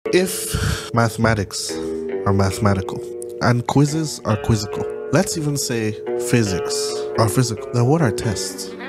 If mathematics are mathematical and quizzes are quizzical, let's even say physics are physical, then what are tests?